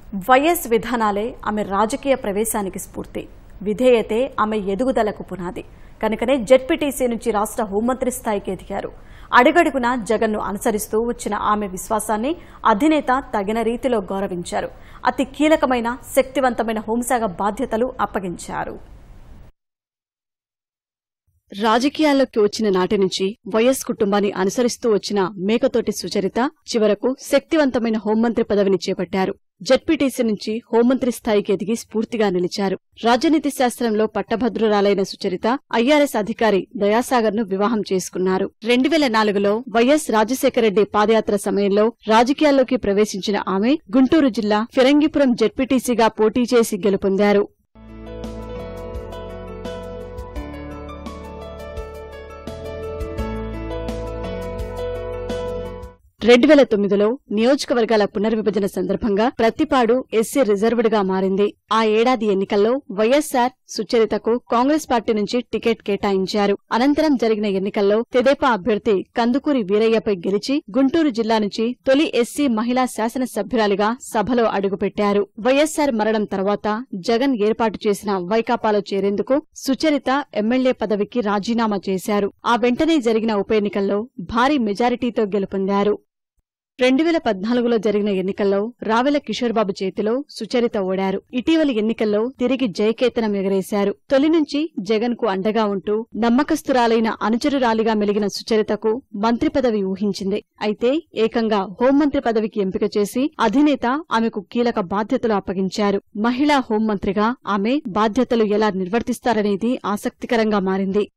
YS విధానాలే ఆమె రాజకీయ ప్రవేశానికి స్ఫూర్తి, విధేయతే ఆమె ఎదుగుదలకు పునాది. కనుకనే జెడ్పీటీసీ నుంచి రాష్ట్ర హోంమంత్రి స్థాయికి ఎదిగారు. అడుగడుగునా జగన్ను అనుసరిస్తూ వచ్చిన ఆమె విశ్వాసాన్ని అధినేత తగిన రీతిలో గౌరవించారు. అతి కీలకమైన శక్తివంతమైన హోంశాఖ బాధ్యతలు అప్పగించారు. రాజకీయాల్లోకి వచ్చిన నాటి నుంచి వైఎస్ కుటుంబాన్ని అనుసరిస్తూ వచ్చిన మేకతోటి సుచరిత చివరకు శక్తివంతమైన హోంమంత్రి పదవిని చేపట్టారు. జెడ్పీటీసీ నుంచి హోంమంత్రి స్థాయికి ఎదిగి స్ఫూర్తిగా నిలిచారు. రాజనీతి శాస్త్రంలో పట్టభద్రురాలైన సుచరిత ఐఆర్ఎస్ అధికారి దయాసాగర్ను వివాహం చేసుకున్నారు. 2004లో వైఎస్ రాజశేఖరరెడ్డి పాదయాత్ర సమయంలో రాజకీయాల్లోకి ప్రవేశించిన ఆమె గుంటూరు జిల్లా ఫిరంగిపురం జెడ్పీటీసీగా పోటీ చేసి గెలుపొందారు. 2009లో నియోజకవర్గాల పునర్విభజన సందర్భంగా ప్రతిపాడు ఎస్సీ రిజర్వ్డ్ గా మారింది. ఆ ఏడాది ఎన్నికల్లో వైఎస్సార్ సుచరితకు కాంగ్రెస్ పార్టీ నుంచి టికెట్ కేటాయించారు. అనంతరం జరిగిన ఎన్నికల్లో తెదేపా అభ్యర్థి కందుకూరి వీరయ్యపై గెలిచి గుంటూరు జిల్లా నుంచి తొలి ఎస్సీ మహిళా శాసనసభ్యురాలిగా సభలో అడుగుపెట్టారు. వైఎస్సార్ మరణం తర్వాత జగన్ ఏర్పాటు చేసిన వైకాపాలో చేరేందుకు సుచరిత ఎమ్మెల్యే పదవికి రాజీనామా చేశారు. ఆ వెంటనే జరిగిన ఉప ఎన్నికల్లో భారీ మెజారిటీతో గెలుపొందారు. 2014లో జరిగిన ఎన్నికల్లో రావెల కిషోర్బాబు చేతిలో సుచరిత ఓడారు. ఇటీవలి ఎన్నికల్లో తిరిగి జయకేతనం ఎగరేశారు. తొలి నుంచి జగన్ కు అండగా ఉంటూ నమ్మకస్తురాలైన అనుచరురాలిగా మెలిగిన సుచరితకు మంత్రి పదవి ఊహించింది. అయితే ఏకంగా హోంమంత్రి పదవికి ఎంపిక చేసి అధినేత ఆమెకు కీలక బాధ్యతలు అప్పగించారు. మహిళా హోంమంత్రిగా ఆమె బాధ్యతలు ఎలా నిర్వర్తిస్తారనేది ఆసక్తికరంగా మారింది.